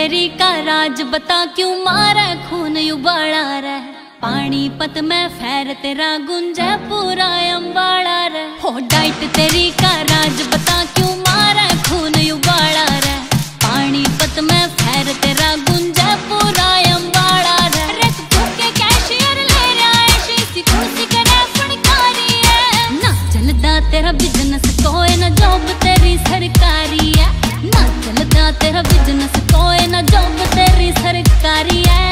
तेरी का राज बता क्यों मारा खून उबाला रे। पानीपत में फैर तेरा गुंजा पूरा अम्बाड़ा रे। हो डाइट तेरी का राज बता क्यों मारा खून उबाला रे। पानीपत में फैर तेरा गुंजा पूरा अम्बाड़ा रे। रे तू के कैशियर ले रहा है शीशी कुर्सी करे फनकारी है। ना चलदा तेरा बिजनेस कोई ना जॉब तेरी सरकारी है। ना चलदा तेरा बिजनेस कोई ना जॉब तेरी सरकारी है।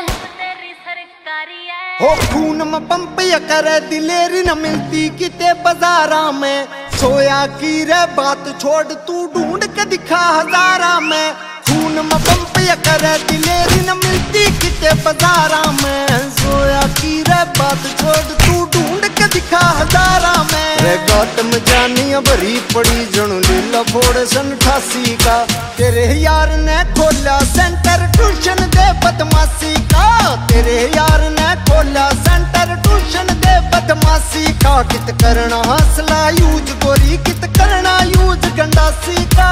हो खून में पंप या करे दिलेरी न मिलती किते बाजारा में। सोया की रे बात छोड़ तू ढूंढ के दिखा हजारा में। खून में पंप या करे दिलेरी न मिलती किते बाजारा में। सोया की रे बात छोड़ तू ढूंढ के दिखा हजारा में। रे गौतम जानिया भरी पड़ी जनू लीला फोड़ सन 88 का। तेरे यार ने खोला सेंटर ट्यूशन दे बदमाशी का। तेरे यार ने खोला सेंटर ट्यूशन दे बदमाशी का। कित करना हौसला यूज गोरी कित करना यूज गंडासी का।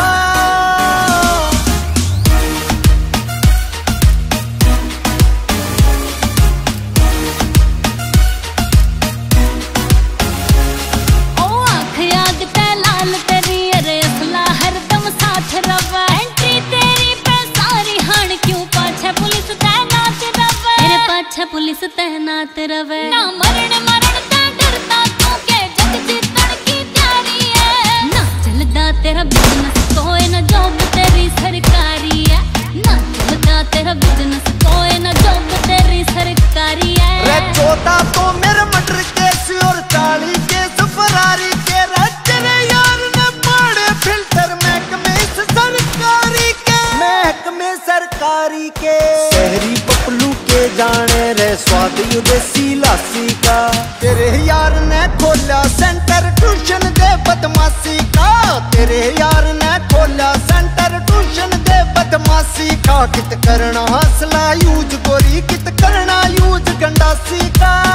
पुलिस तैनात रवे। ना मरण मरण ता डरता तू के जग जीतन की तैयारी है। ना चलदा तेरा बिजनेस कोई ना जॉब तेरी सरकारी है। ना चलदा तेरा बिजनेस कोई ना जॉब तेरी सरकारी है। रे 14 तो मेरे मर्डर केस और 40 केस फरारी के। तेरे यार ने पड़े फिल्टर महकमे सरकारी के। महकमे सरकारी के शहरी पपलू के जाने रे स्वाद युदेसी लासी का। तेरे यार ने खोला सेंटर ट्यूशन दे बदमाशी का। तेरे यार ने खोला सेंटर ट्यूशन दे बदमाशी का। कित करना हौसला यूज गोरी कित करना यूज गंडासी का।